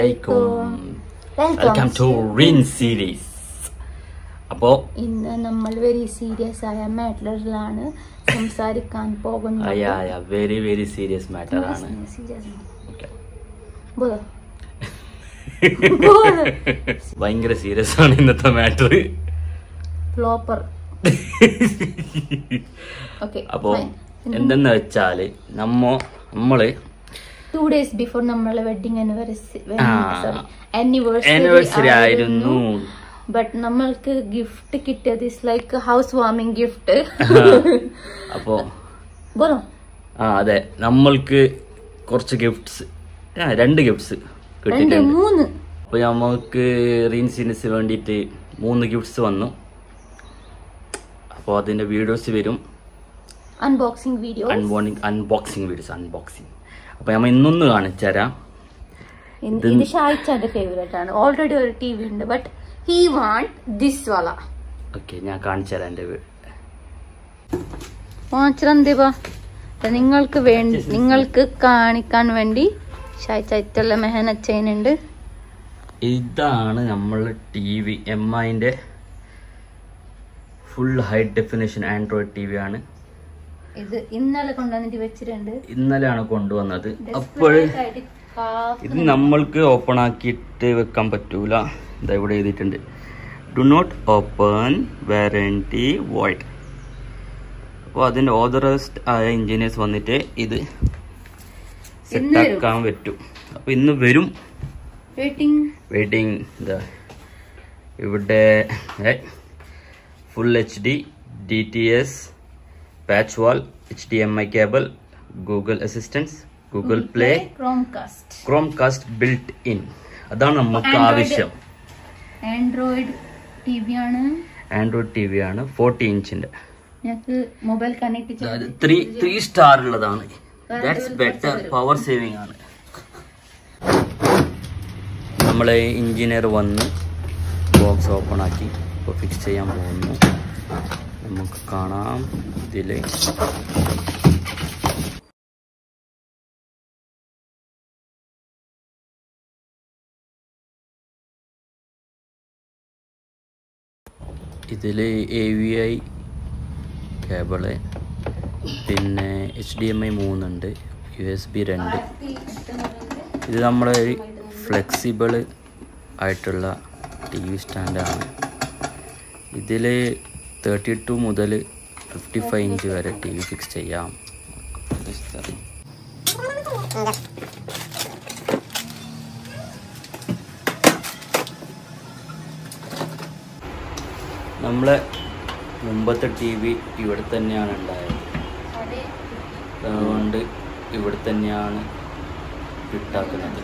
Welcome to Rin series. അപ്പോൾ ഇന്ന് നമ്മൾ വെരി സീരിയസ് ആയ മാറ്ററിലാണ് സംസാരിക്കാൻ പോകുന്നത്. വെരി വെരി സീരിയസ് മാറ്റർ ആണ്. ഭയങ്കര സീരിയസ് ആണ് ഇന്നത്തെ മാറ്റർ. ഫ്ലോപ്പർ. അപ്പോ എന്തെന്ന് വെച്ചാല് നമ്മള് 2 days before നമ്മളെ വെഡിങ് ആനിവേഴ്സറി ആയിരുന്നു. ബട്ട് നമ്മൾക്ക് ഗിഫ്റ്റ് കിട്ടിയത് is like house warming gift. അപ്പോ അതെ, നമ്മൾക്ക് കുറച്ച് ഗിഫ്റ്റ്സ്, 2 ഗിഫ്റ്റ്സ് കിട്ടിയിട്ടുണ്ട്. അപ്പൊ നമുക്ക് റീൻസിനസ് വേണ്ടിയിട്ട് 3 ഗിഫ്റ്റ്സ് വന്നു. അപ്പോൾ അതിന്റെ വീഡിയോസ് വരും, അൺബോക്സിംഗ് വീഡിയോസ്. അപ്പൊ നമ്മൾ ഇന്നൊന്ന് കാണിച്ചു തരാം. ഇത് ഷായിച്ചാന്റെ ഫേവറേറ്റ് ആണ്. ഓൾറെഡി ഒരു ടി വി ഉണ്ട്, ബട്ട് ഹി വാണ്ട് ദിസ് വാല. ഓക്കെ, ഞാൻ കാണിച്ചു തരാം. എന്റെ നിങ്ങൾക്ക് കാണിക്കാൻ വേണ്ടി ഷായിച്ച ഇത്തുള്ള മെഹനത്ത് ചെയ്യുന്നുണ്ട്. ഇതാണ് നമ്മളെ TV, MIന്റെ full high definition android TV ആണ്. ഇത് ഇന്നലെ കൊണ്ടുവന്നിട്ട് വെച്ചിട്ടുണ്ട്. ഇന്നലെയാണ് കൊണ്ടുവന്നത്. അപ്പോൾ ഇത് നമ്മൾക്ക് ഓപ്പൺ ആക്കിയിട്ട് വെക്കാൻ പറ്റൂല. ഇതാ ഇവിടെ എഴുതിയിട്ടുണ്ട്, do not open, warranty void. അപ്പോൾ അതിന്റെ ഓതറൈസ്ഡ് ആയ എഞ്ചിനീയേഴ്സ് വന്നിട്ട് ഇത് സെറ്റ് ആക്കാൻ പറ്റും. അപ്പൊ ഇന്ന് വരും. വെയിറ്റിംഗ്. ഇവിടെ full HD, DTS, patch wall, HDMI cable, Google Assistant, Google Play, Chromecast built in. അതാണ് നമുക്ക് ആവശ്യം. ആൻഡ്രോയിഡ് TV ആണ് 40 ഇഞ്ചിന്റെ. ഞങ്ങൾക്ക് മൊബൈൽ കണക്ട് ചെയ്ത് 3 സ്റ്റാർ ഉള്ളതാണ്. ദാറ്റ്സ് ബെറ്റർ, പവർ സേവിംഗ് ആണ്. നമ്മളെ എഞ്ചിനീയർ വന്ന് ബോക്സ് ഓപ്പൺ ആക്കി ഇപ്പോൾ ഫിക്സ് ചെയ്യാൻ പോകുന്നു. നമുക്ക് കാണാം ഇതില് AVI കേബിള്, പിന്നെ HDMI 3 ഉണ്ട്, USB 2. ഇത് നമ്മുടെ ഫ്ലെക്സിബിൾ ആയിട്ടുള്ള TV സ്റ്റാൻഡാണ്. ഇതിൽ 32 മുതൽ 55 ഇഞ്ച് വരെ TV ഫിക്സ് ചെയ്യാം. നമ്മളെ മുമ്പത്തെ TV ഇവിടെ തന്നെയാണ് ഉണ്ടായത്, അതുകൊണ്ട് ഇവിടെ തന്നെയാണ് ഫിറ്റാക്കുന്നത്.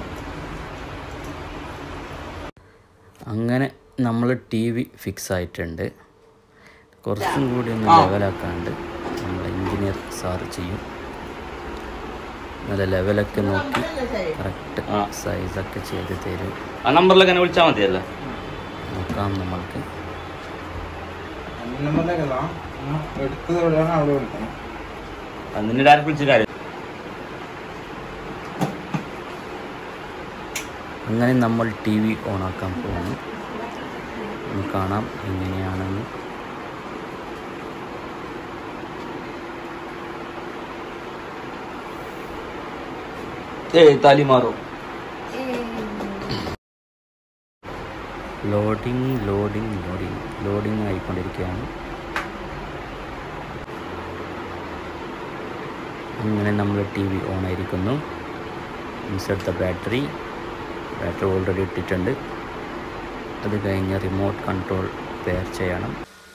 അങ്ങനെ നമ്മൾ TV ഫിക്സ് ആയിട്ടുണ്ട്. കുറച്ചും കൂടി ഒന്ന് ലെവലാക്കാണ്ട് നമ്മൾ എഞ്ചിനീയർ സാറ് ചെയ്യും. നല്ല ലെവലൊക്കെ നോക്കി കറക്റ്റ് സൈസൊക്കെ ചെയ്ത് തരും. ആ നമ്പറിലൊക്കെ എന്നെ വിളിച്ചാൽ മതിയല്ലേ? നോക്കാം നമ്മൾക്ക്. അതിന് ഡയറക്റ്റ് വിളിച്ച കാര്യം. അങ്ങനെ നമ്മൾ TV ഓണാക്കാൻ പോകുന്നു. ഒന്ന് കാണാം എങ്ങനെയാണെന്ന്. താലി മാറോ. ലോഡിങ് ആയിക്കൊണ്ടിരിക്കുകയാണ്. അങ്ങനെ നമ്മൾ TV ഓൺ ആയിരിക്കുന്നു. ഇൻസേർട്ട് ദ ബാറ്ററി ഓൾറെഡി ഇട്ടിട്ടുണ്ട്. അത് കഴിഞ്ഞ് റിമോട്ട് കൺട്രോൾ പെയർ ചെയ്യണം.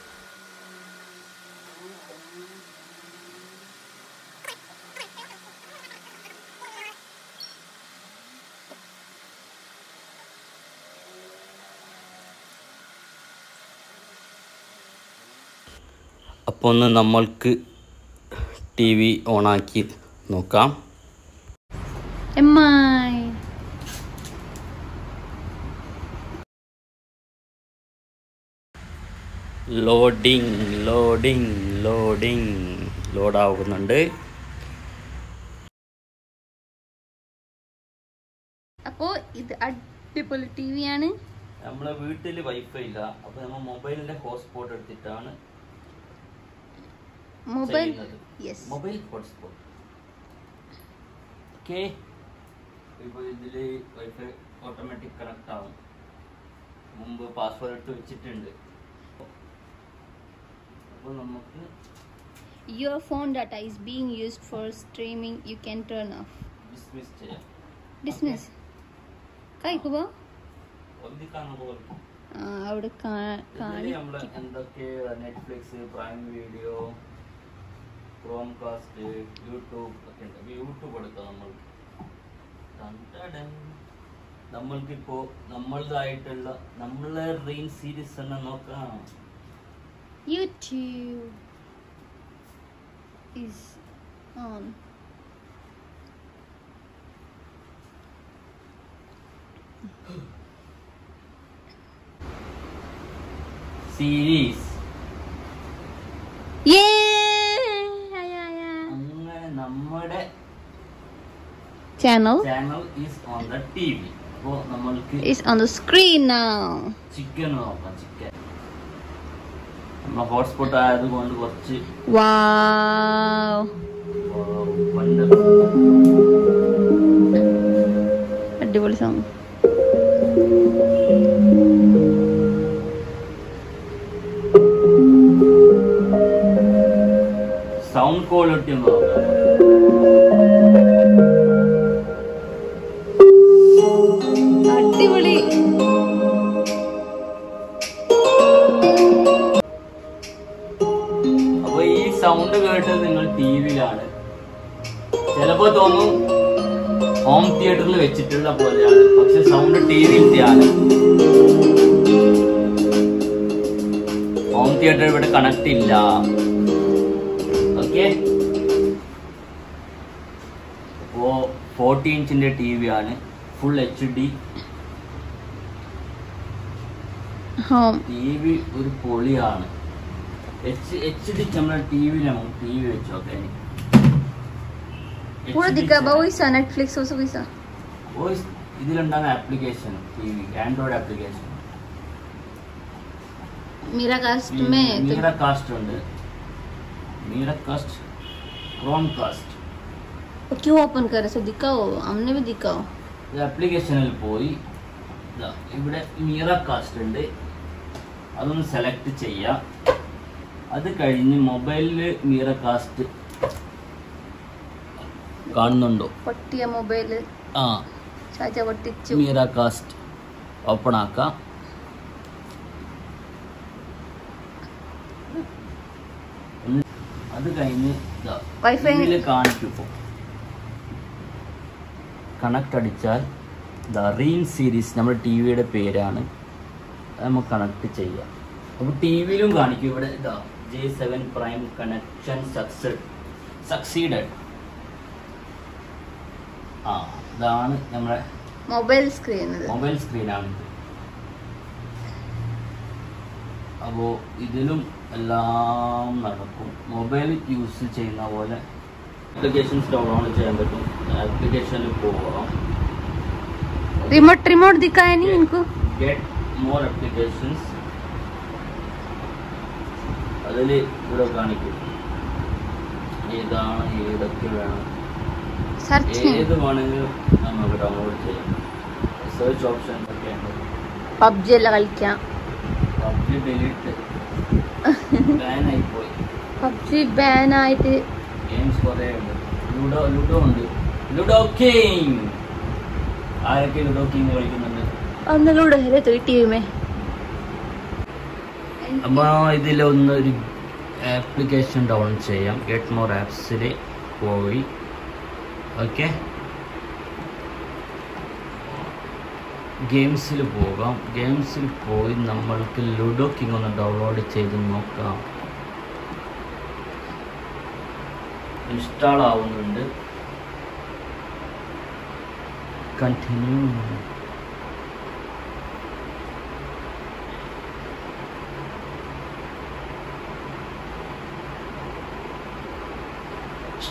അപ്പോൾ ഒന്ന് നമ്മൾക്ക് TV ഓണാക്കി നോക്കാം. ലോഡാവുന്നുണ്ട്. അപ്പോൾ ഇത് അടിപൊളി ടിവിയാണ്. നമ്മളെ വീട്ടിൽ വൈഫൈ ഇല്ല, അപ്പൊ നമ്മൾ മൊബൈലിന്റെ ഹോട്ട്സ്പോട്ട് എടുത്തിട്ടാണ് മൊബൈൽ ഹോട്ട്സ്പോട്ട്. ഓക്കെ, ഇപ്പൊ ഇതില് വൈഫൈ ഓട്ടോമാറ്റിക് കണക്ട് ആവും. മുമ്പ് പാസ്വേഡ് ഇട്ട് വെച്ചിട്ടുണ്ട്. അപ്പോൾ നമുക്ക് your phone data is being used for streaming, you can turn off. Dismiss ചെയ്യാം. Dismiss. കഴിക്കുമ്പോ ഒന്നിക്കാണുമ്പോൾ അവിടെ നമ്മള് എന്തൊക്കെ Netflix, prime video, Chromecast, YouTube ഒക്കെ ഉണ്ട്. യൂട്യൂബ് എടുക്കാം നമ്മൾക്കിപ്പോ നമ്മളതായിട്ടുള്ള നമ്മളെ റീൽ സീരീസ് തന്നെ നോക്കാം. YouTube is on. സീരീസ് അങ്ങനെ നമ്മുടെ channel is on the TV. അപ്പോൾ നമ്മൾക്ക് is on the screen now. Chicken നോക്കാം. ചിക്കൻ നമ്മൾ ഹോട്ട്സ്പോട്ട് ആയതുകൊണ്ട് കുറച്ച് Wow. അടിപൊളി സോങ്. സൗണ്ട് ക്വാളിറ്റി ഒന്ന് നോക്കാം. അടിപൊളി. അപ്പൊ ഈ സൗണ്ട് കേട്ടത് നിങ്ങൾ ടിവിയിലാണ്. ചിലപ്പോ തോന്നും ഹോം തിയേറ്ററിൽ വെച്ചിട്ടുള്ള പോലെയാണ്, പക്ഷെ സൗണ്ട് ടിവിയിലാണ്. ഹോം തിയേറ്റർ ഇവിടെ കണക്ട് ഇല്ല. ഓക്കെ, അപ്പോ 40 ഇഞ്ചിന്റെ ടിവി ആണ്, ഫുൾ HD ടിവി. ഒരു പൊളിയാണ്. HD നമ്മളെ ടിവിയിലാണ്. ടിവി വെച്ച് നോക്കാം. Netflix also bisa. വോയിസ് ഇതിലുണ്ടാകുന്ന application TV, android application Miracast ഉണ്ട്. मीराकास्ट क्रोमकास्ट क्यों ओपन करे से दिखाओ, हमने भी दिखाओ. ആപ്ലിക്കേഷനിൽ പോയി ഇവിടെ മീറാകാസ്റ്റ് ഉണ്ട്, അതൊന്ന് സെലക്ട് ചെയ്യാം. അത് കഴിഞ്ഞ് മൊബൈലില് മീറാകാസ്റ്റ് കാണുന്നുണ്ടോ? പൊട്ടിയ മൊബൈൽ മീറാകാസ്റ്റ് ഓപ്പൺ ആക്കാം. അത് കഴിഞ്ഞ് വൈഫൈയിൽ കാണിക്കും. കണക്ട് അടിച്ചാൽ റീൽ സീരീസ് നമ്മുടെ ടിവിയുടെ പേരാണ്, അത് നമുക്ക് കണക്ട് ചെയ്യാം. അപ്പോൾ ടിവിയിലും കാണിക്കും. ഇവിടെ J7 പ്രൈം കണക്ഷൻ സക്സീഡഡ്. ഇതാണ് നമ്മുടെ മൊബൈൽ സ്ക്രീനാണ്. അപ്പോൾ ഇതിലും എല്ലാം നടക്കും. മൊബൈൽ യൂസ് ചെയ്യുന്ന പോലെ ആപ്ലിക്കേഷൻസ് ഡൗൺലോഡ് ചെയ്യാൻ പറ്റും. ആപ്ലിക്കേഷനിൽ പോകാം. रिमोट दिखाया नहीं इनको. गेट मोर एप्लीकेशंस അതിൽ ഇവിടെ കാണിക്കും ഏതാണ്, ഏതൊക്കെ വേണം, ഏത് വേണമെങ്കിലും നമുക്ക് ഡൗൺലോഡ് ചെയ്യാം. സെർച്ച് ഓപ്ഷൻസ് ഒക്കെ ഉണ്ട്. പബ്ജി എല്ലാം കളിക്കാം. പബ്ജി ഡിലീറ്റ് ബാൻ ആയി പോയി. പബ്ജി ബാൻ ആയിട്ട് ഗെയിംസ് കുറേ ഉണ്ട്. ലുഡോ ഉണ്ട്. Ludo King. ആരൊക്കെ ലുഡോ കിങ് കളിക്കുന്നുണ്ട്? ലൂഡോ ടിവി മേ. അപ്പോൾ ഇതിലൊന്ന് ഒരു ആപ്ലിക്കേഷൻ ഡൗൺലോഡ് ചെയ്യാം. ഗെറ്റ് മോർ ആപ്സിൽ പോയി ഓക്കെ ഗെയിംസിൽ പോകാം. ഗെയിംസിൽ പോയി നമ്മൾക്ക് ലുഡോ കിങ് ഒന്ന് ഡൗൺലോഡ് ചെയ്ത് നോക്കാം. ഇൻസ്റ്റാൾ ആവുന്നുണ്ട്. കണ്ടിന്യൂ.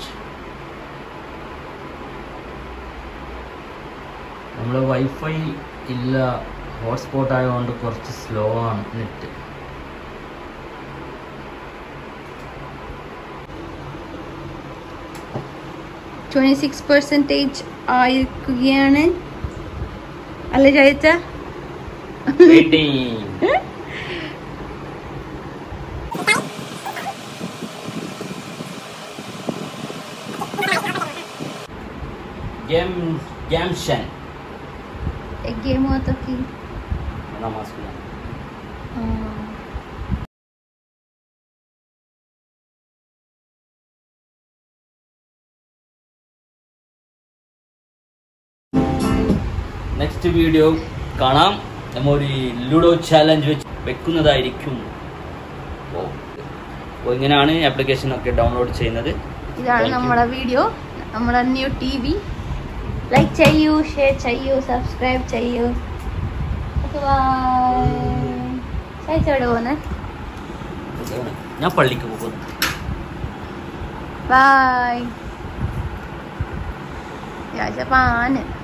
നമ്മളെ വൈഫൈ ഇല്ല, ഹോട്ട്സ്പോട്ട് ആയതുകൊണ്ട് കുറച്ച് സ്ലോ ആണ് നെറ്റ്. ആയിരിക്കുകയാണ് അല്ലേ ചായച്ച? गेम हुआ तो की नमाज നെക്സ്റ്റ് വീഡിയോ കാണാം. നമ്മൾ ഒരു ലുഡോ ചാലഞ്ച് വെക്കുന്നതായിരിക്കും. അപ്പോൾ ഇങ്ങനെയാണ് ആപ്ലിക്കേഷൻ ഒക്കെ ഡൗൺലോഡ് ചെയ്യുന്നത്. ഇതാണ് നമ്മുടെ വീഡിയോ, നമ്മുടെ ന്യൂ TV. ലൈക്ക് ചെയ്യൂ, ഷെയർ ചെയ്യൂ, സബ്സ്ക്രൈബ് ചെയ്യൂ. ചേച്ചോടെ പോകുന്നേ, ഞാൻ പള്ളിക്ക് പോകുന്നു. ബൈ. രാജപാന്.